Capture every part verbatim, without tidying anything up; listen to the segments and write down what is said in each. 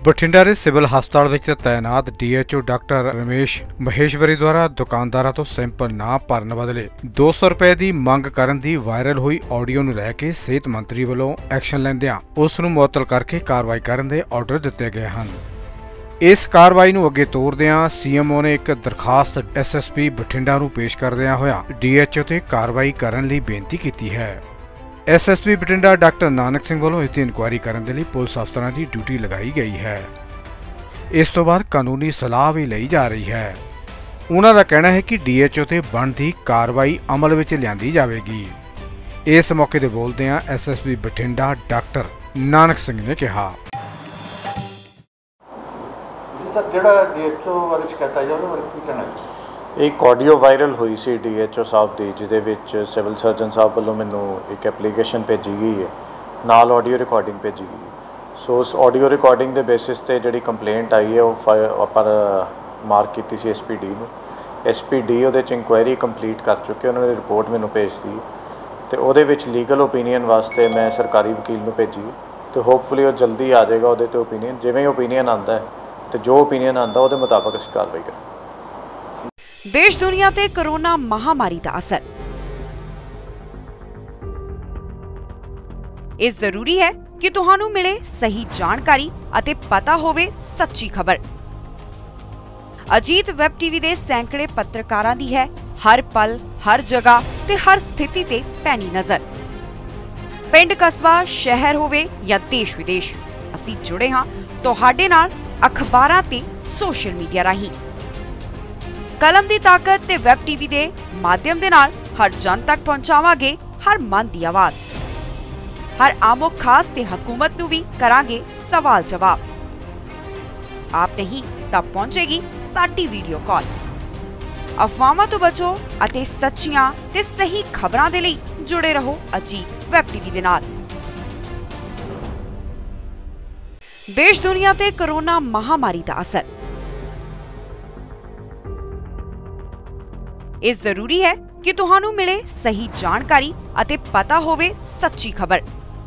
बठिंडा के सिविल हस्पताल विच तैनात D H O doctor Ramesh Maheshwari द्वारा दुकानदारां तो सैंपल ना भरन बदले दो सौ रुपए की मंग करन दी वायरल हुई ऑडियो नूं लैके सेहत मंत्री वालों एक्शन लैंदिआं उस नूं मुअत्तल करके कार्रवाई करन दे ऑर्डर दिते गए हैं। इस कार्रवाई नूं अगे तोरदिआं सीएमओ ने एक दरखास्त एस एस पी बठिंडा नूं पेश करदिआं होया डी एच ओ ते कार्रवाई करन लई बेनती कीती है। S S P Bathinda doctor Nanak Singh वालों इसकी इंक्वायरी करने के लिए पुलिस अफसरां की ड्यूटी लगाई गई है। इस तो बाद कानूनी सलाह भी ली जा रही है। उन्हां दा कहना है कि डी एच ओ ते बनदी कार्रवाई अमल विच लिआंदी जावेगी। इस मौके ते बोलदिआं S S P Bathinda doctor Nanak Singh ने कहा, सर जिहड़ा डी एच ओ बारे शिकायत आई ਉਹਦੇ ਬਾਰੇ ਕੀ ਕਹਿਣਾ ਹੈ? एक ऑडियो वायरल हुई सी डी एच ओ साहब की जिहदे विच सिविल सर्जन साहब वालों मैनू एक एप्लीकेशन भेजी गई है, नाल ऑडियो रिकॉर्डिंग भेजी गई। सो उस ऑडियो रिकॉर्डिंग के बेसिस ते जिहड़ी कंप्लेंट आई है वो पर मार्क की सी एस पी डी नूं एस पी डी उहदे च इंक्वायरी कंप्लीट कर चुके, उन्होंने रिपोर्ट मैनू भेज दी तो उहदे विच लीगल ओपीनियन वास्ते मैं सरकारी वकील नूं भेजी तो होपफुली वो जल्दी आ जाएगा उहदे ते ओपीनियन। जिवें ओपीनियन आंदा है तो जो ओपीनियन आंदा उहदे मुताबिक असीं कार्रवाई करांगे। देश दुनिया ते कोरोना महामारी का असर। इस जरूरी है कि तुहानू मिले सही जानकारी अते पता होवे सच्ची खबर। अजीत वैब टीवी दे सैकड़े पत्रकारां दी है हर पल हर जगह ते हर स्थिति ते पैनी नजर। पिंड कस्बा शहर होवे या देश विदेश असी जुड़े हां तुहाडे नाल अखबारां ते सोशल मीडिया राही। कलम की ताकत ते वैब टीवी दे माध्यम दे नाल हर जन तक पहुंचावांगे हर मन की आवाज। हर आमो खास ते हुकूमत नूं भी करांगे सवाल जवाब। आप नहीं तब पहुंचेगी साडी वीडियो कॉल। अफवाहां तो बचो अते सच्चियां ते सही खबरां दे लई जुड़े रहो अजीत वैब टीवी दे नाल। देश दुनिया ते कोरोना महामारी का असर। इस जरूरी है कि तुहानू मिले सही जानकारी अते पता होवे सच्ची खबर।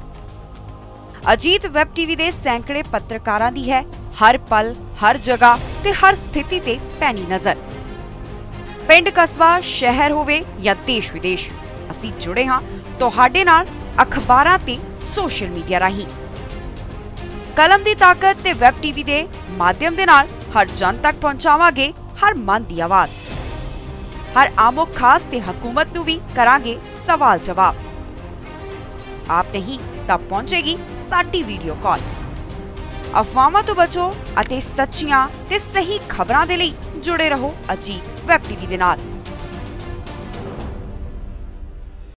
अजीत वैब टीवी दे सैकड़े पत्रकारां दी है हर पल हर जगह ते हर स्थिति ते पैनी नजर। पिंड कस्बा शहर होवे या देश विदेश असी जुड़े हां तुहाडे नाल अखबारां ते सोशल मीडिया राही। कलम की ताकत ते वैब टीवी दे माध्यम दे नाल हर जन तक पहुंचावांगे हर मन की आवाज। हर आमो खास ते हुकूमत नूं भी करांगे सवाल जवाब। आप नहीं तब पहुंचेगी साडी वीडियो कॉल। अफवाहां तो बचो अते सच्चियां ते सही खबरां दे लई जुड़े रहो अजीत वैब टीवी दे नाल।